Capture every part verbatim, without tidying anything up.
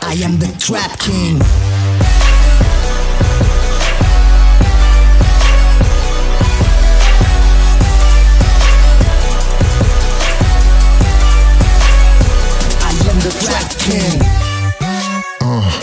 I am the Trap King. I am the Trap King. Uh.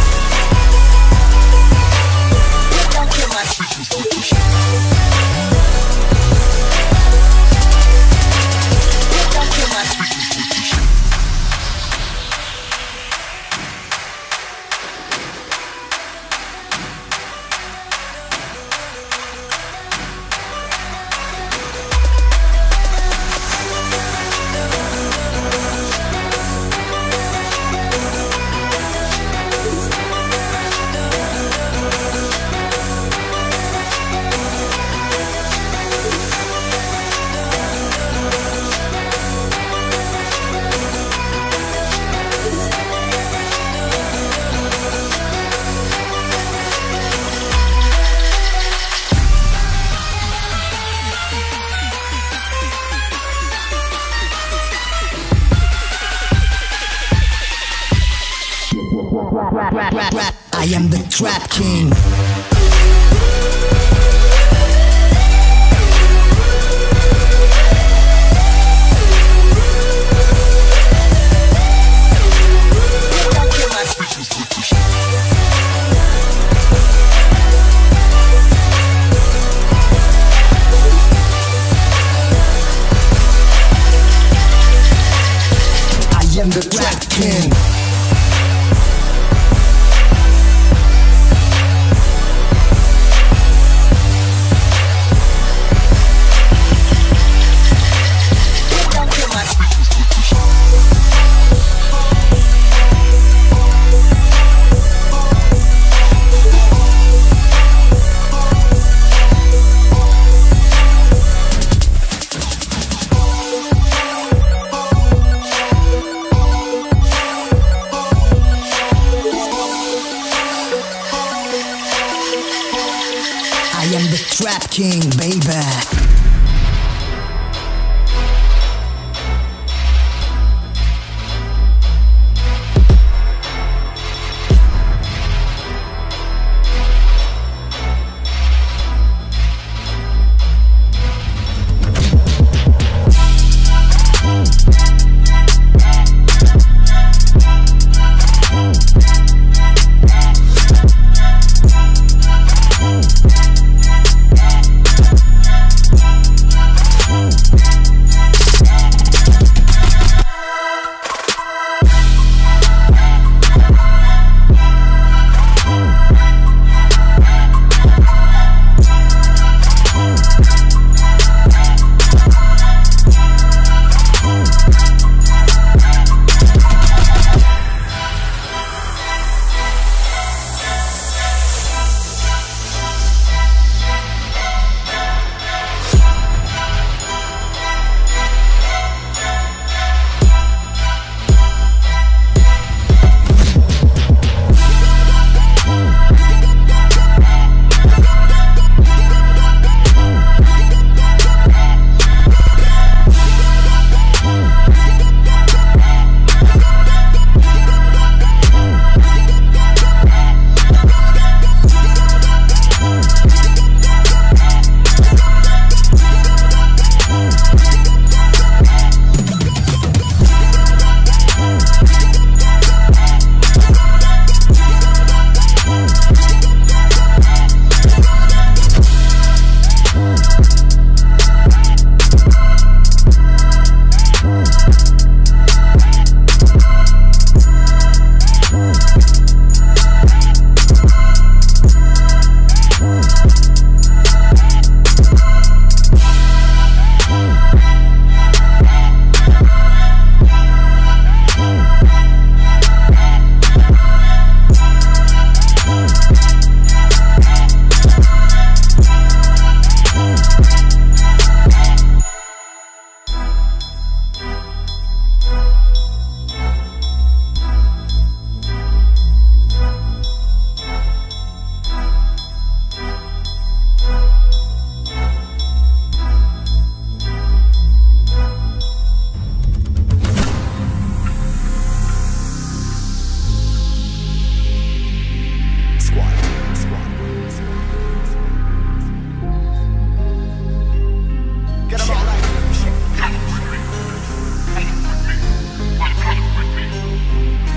Rap, rap, rap, rap. I am the Trap King. I am the Trap King. I am the Trap King, baby.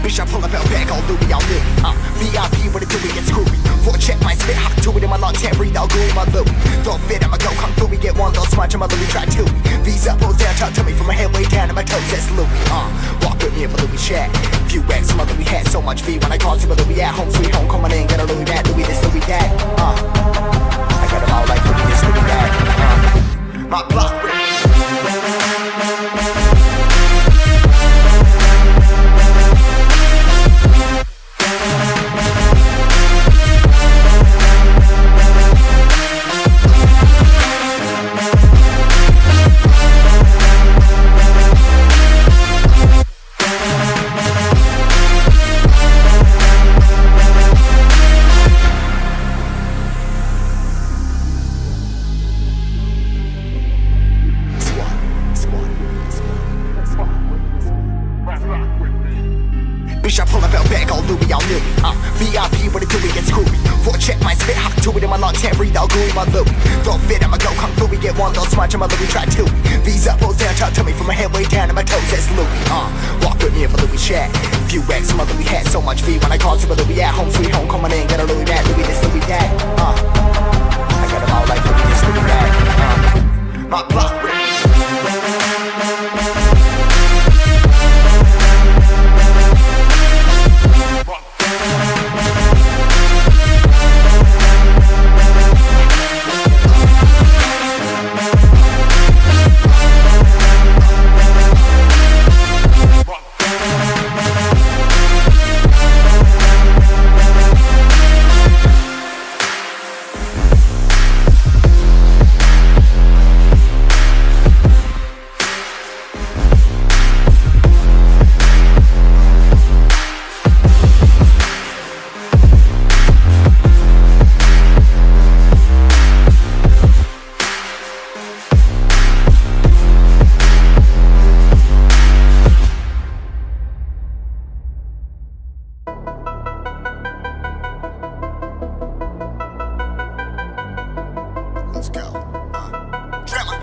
Bitch, I pull up out back, all Louis, all Louis. Uh, V I P, what it do, we get screwy. Four check my spit, hot to it in my lungs, can't breathe, all gooey, my Louis. Don't fit, I'ma go kung fu, we get one little smudge, I'm a Louis, try two. These up, pulls down, talk to me from my head way down to my toes, that's Louis. Uh, walk with me in my Louis chat. Few X, some other we had so much V when I called some other we at home, sweet home, coming in, got a Louis that, Louis this, Louis that. Uh, I got them all like Louis this, Louis that. Uh, my block with me. Bitch, I pull up out back, all Louis, all Louis. Uh, V I P, what it do, we get screwy. Four check my spit, hot to it in my lungs, can't breathe, all gooey, my Louis. Don't fit, I'ma go kung fu, we get one little smudge, I'm a Louis, try two. These up, pulls down, talk to me from my head way down to my toes, that's Louis. Uh, walk with me in my Louis chat. Few X, some other we had so much V when I called some other we at home, sweet home, coming in, got a Louis that, Louis this, Louis that. Uh, I got them all like Louis this, Louis that. Uh, my block with me. Let's go. Uh, Drama.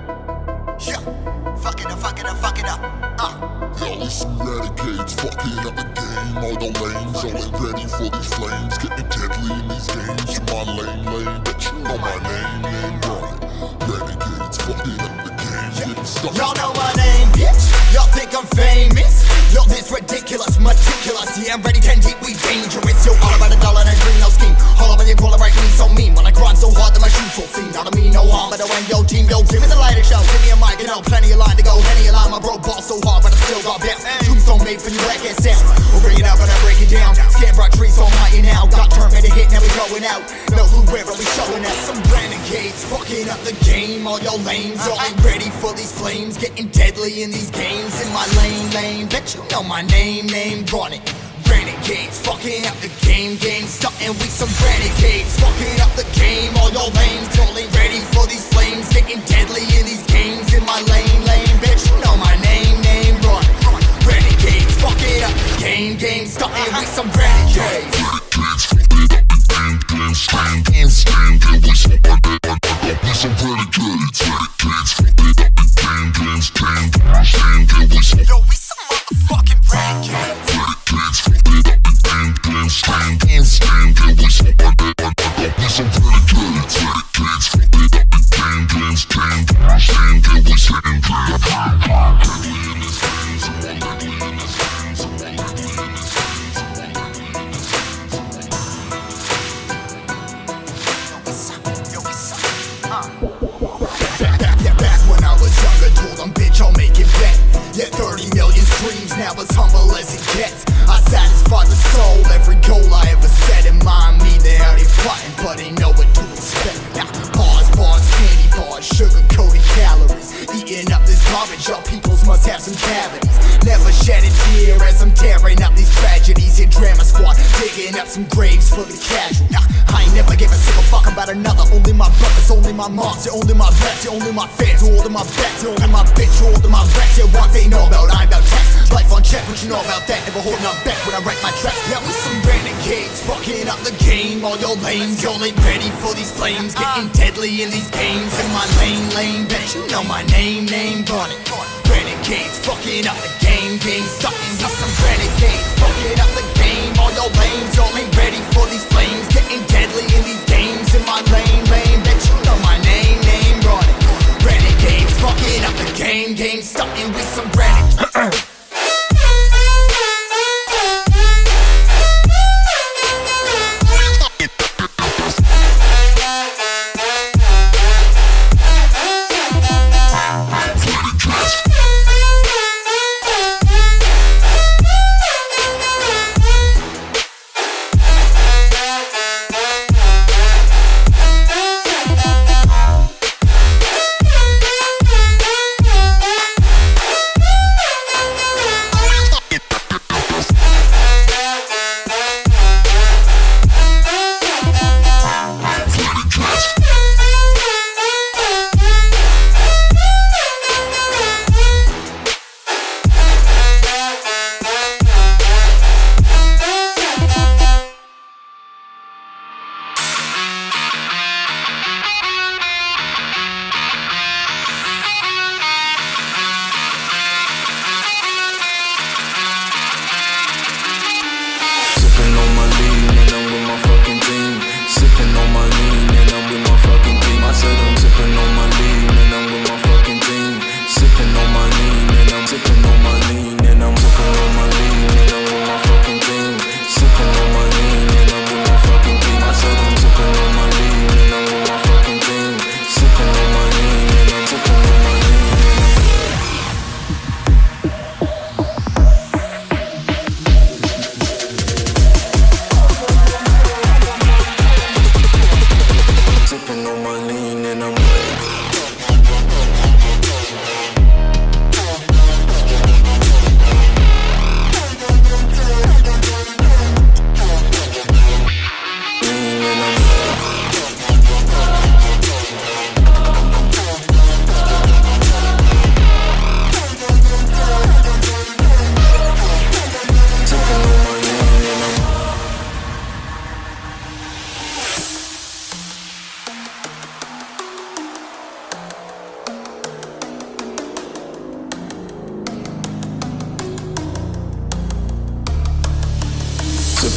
Yeah. Fuck it up, fuck it up, fuck it up. Uh. Y'all is some renegades, fucking up the game. All the lanes, all ain't ready for these flames. Getting deadly in these games. You my lane, lane, bet you know my name, name, run. Renegades, fucking up the game. Getting stuck. Y'all know my name, bitch. Y'all think I'm famous. Yo, this ridiculous, meticulous. Yeah, I'm ready, ten deep, we dangerous. Yo, all about a dollar and a green, no scheme. All about your call right me so mean. When I grind so hard that my shoes will see. Not to me, no harm, but I went yo team, yo, give me the lighter show. Give me a mic, you know, plenty of line to go. Henny a line, my bro ball so hard, but I still got bounce. Tombstone made for you black ass sound. We'll bring it out, but I break it down. Scan brought trees, so I'm hiding now. Got turn made a hit, now we going out. No clue where, but we showing out. Some renegades, fucking up the game. All your lanes, all ain't ready for these flames. Getting deadly in these games. In my lane, lane, bet you know my name, name, run it. Renegades, fucking up the game, game, starting with some renegades, fucking up the game, all your lanes, all ain't ready for these flames, getting deadly in these games, in my lane, lane, bitch, you know my name, name, run, run. Renegades, fucking up the game, game, starting with some renegades. Yo, we some motherfucking renegades. Now as humble as it gets, I satisfy the soul. Every goal I ever set in mind me, they out here plotting, but ain't know what to expect. Now bars, bars, candy bars, sugar-coated calories, eating up this garbage. Y'all peoples must have some cavities. Never shed a tear as I'm tearing up these tragedies. Your drama squad digging up some graves for the casual. Now I ain't never give a single fuck about another. Only my brothers, only my moms, you're only my reps, you're only my fans, you're only my bets, you're only my bitch, you're only my reps. You're what they know about, I'm about text. Life on check, what you know about that? Never holding up back when I write my tracks. Yeah, we some renegades, fucking up the game. All your lanes, y'all ain't ready for these flames. Getting deadly in these games. In my lane, lane, bet you know my name, name, run it. Renegades, fucking up the game, game, starting with some renegades.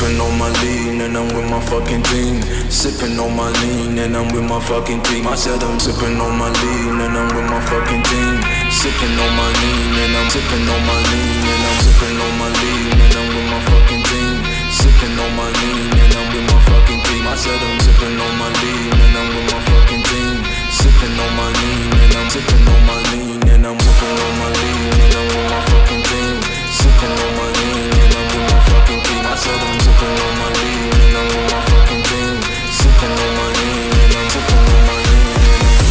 sipping on my lean and I'm with my fucking team. Sipping on my lean and I'm with my fucking team. I said I'm sipping on my lean and I'm with my fucking team. Sipping on my lean and I'm sipping on my lean and I'm sipping on my lean and I'm with my fucking team. Sipping on my lean and I'm with my fucking team. I said I'm sipping on my lean and I'm with my fucking team. Sipping on my lean and I'm sipping on my lean and I'm sipping on my lean and I'm with my fucking team. Sipping on my lean and I'm with my fucking team. I said I'm sipping on my lean and I'm with my fucking team. Sipping on my lean and I'm sipping on my lean and I'm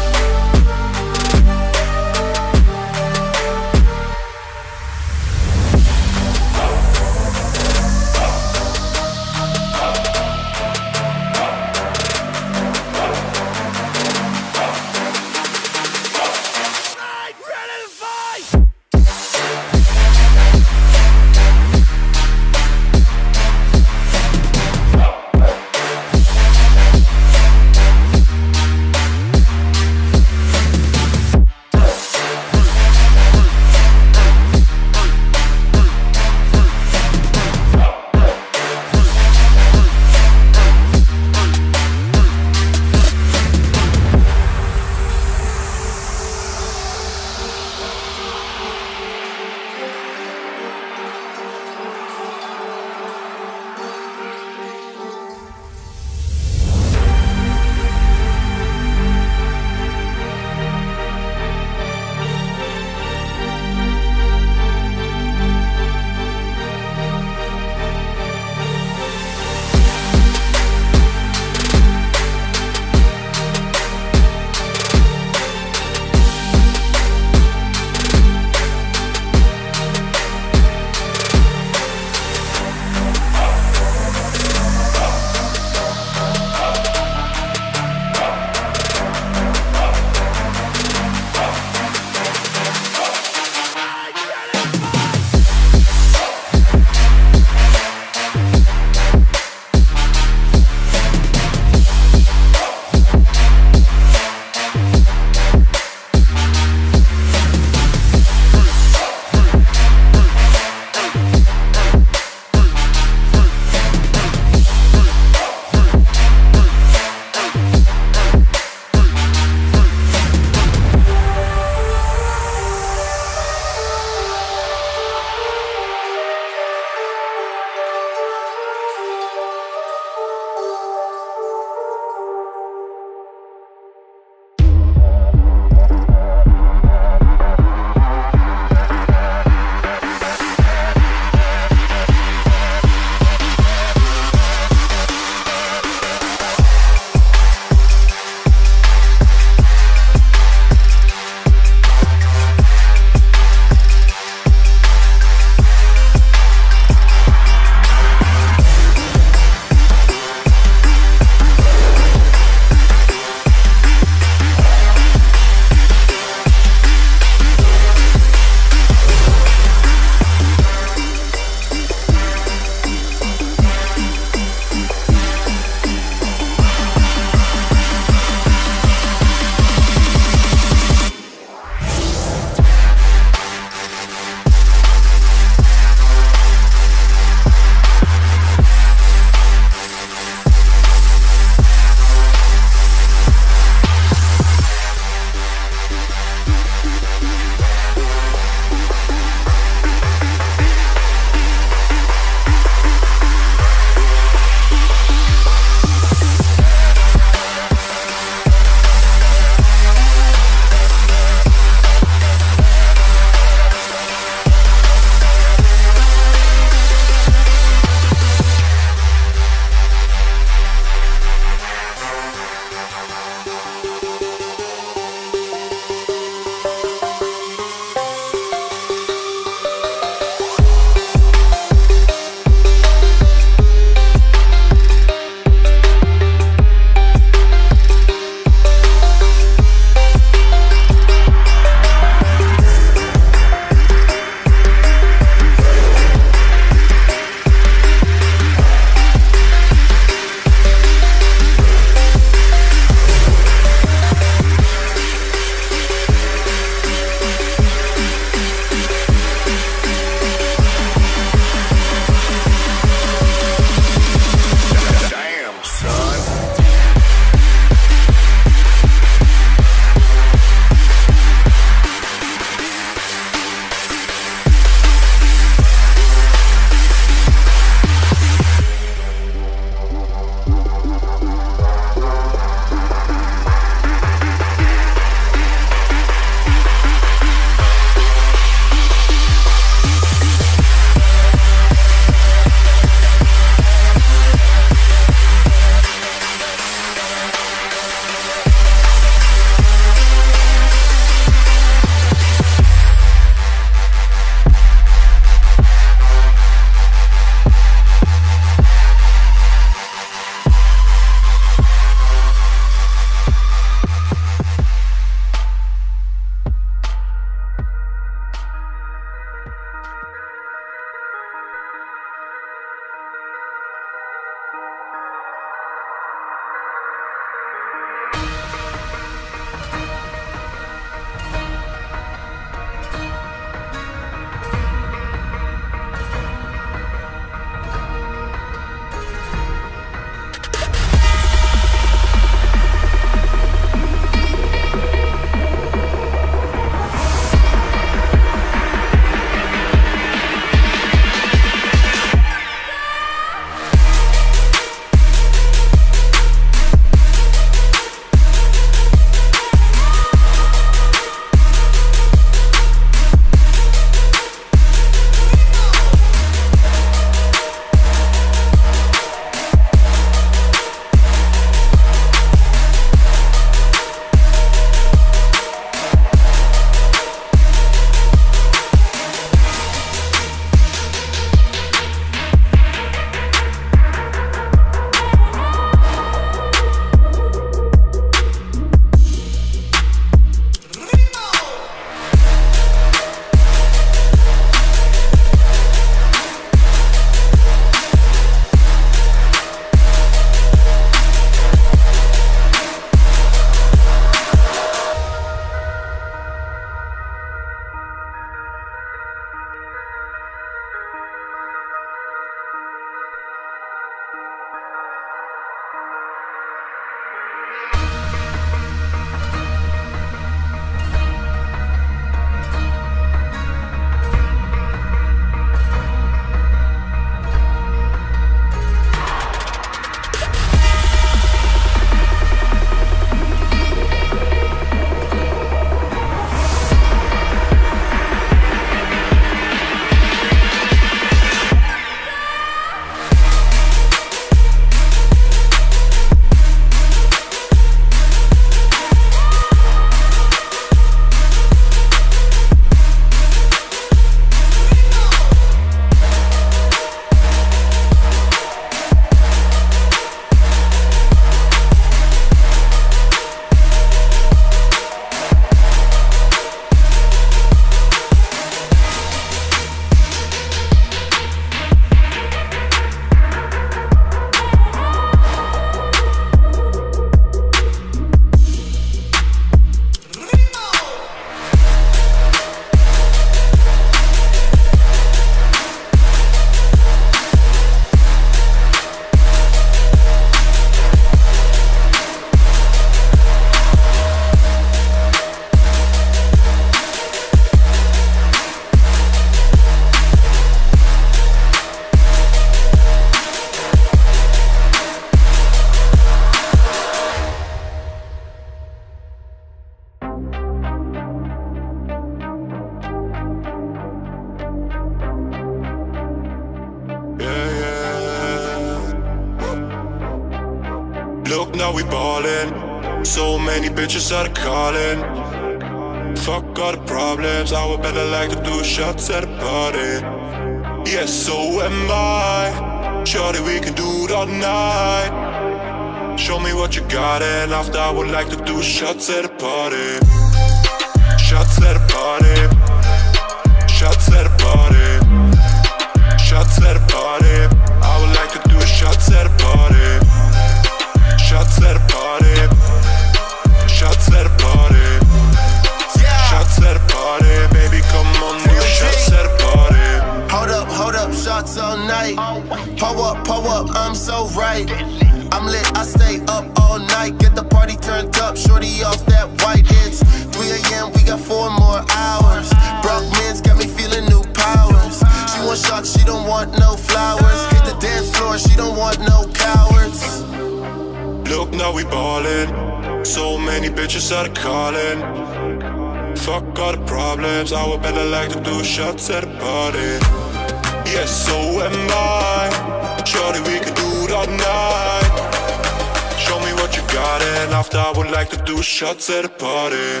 Look, now we ballin'. So many bitches are calling. Fuck all the problems, I would better like to do shots at a party. Yes, so am I. Shorty, we can do it all night. Show me what you got, and after I would like to do shots at a party. Shots at a party. Shots at a party. Shots at a party. I would like to do shots at a party. Shots at a party. Shots at a party. Shots at a party. Baby, come on, do shots at a party. Hold up, hold up, shots all night. Pull up, pull up, I'm so right. I'm lit, I stay up all night. Get the party turned up, shorty off that white. It's three A M, we got four more hours. Brock men's got me feeling new powers. She want shots, she don't want no flowers. Hit the dance floor, she don't want no cowards. Look, now we ballin'. So many bitches are calling. Fuck all the problems, I would better like to do shots at a party. Yes, so am I. Shorty, we can do it all night. Show me what you got, and after I would like to do shots at a party.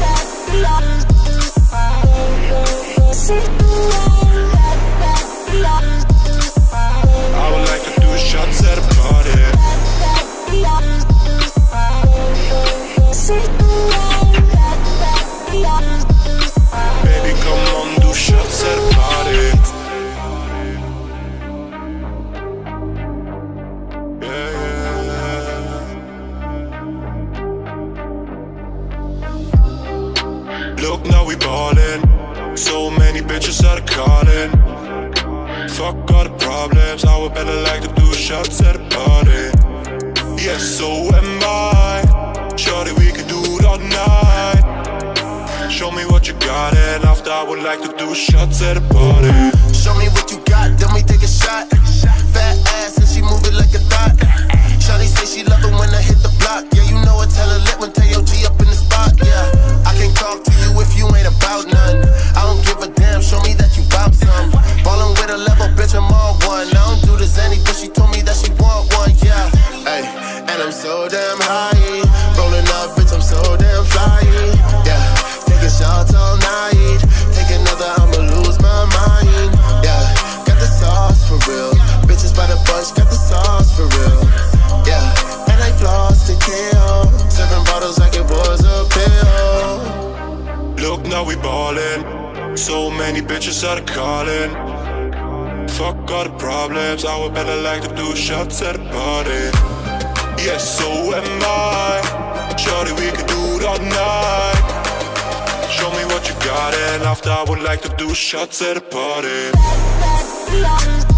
I would like to do shots at a party. Baby, come on, do shots at a party. Yeah, yeah. Look, now we ballin'. So many bitches are calling. Fuck all the problems, I would better like to do shots at a party. Yes, so am I. Shorty, we can do it all night. Show me what you got, and after I would like to do shots at a party. Show me what you got, then we take a shot. Fat ass and she move it like a thought. Shawty say she love it when I hit the block. Yeah, you know it's hella lit when Teo G up in the spot. Yeah, I can't talk to you if you ain't about none. I don't give a damn, show me that you bout some. Ballin' with a level, bitch, I'm all one. I don't do this any, but she told me that she want one, yeah. Ay, and I'm so damn high. Rollin' up, bitch, I'm so damn fly. Yeah, taking shots all night. Take another, I'ma lose my mind. Yeah, got the sauce for real. Bitches by the bunch, got the sauce for real. Yeah, and I floss to kill. Seven bottles like it was a pill. Look, now we ballin'. So many bitches are calling. Fuck all the problems, I would better like to do shots at a party. Yes, so am I. Shorty, we can do it all night. Show me what you got, and after I would like to do shots at a party.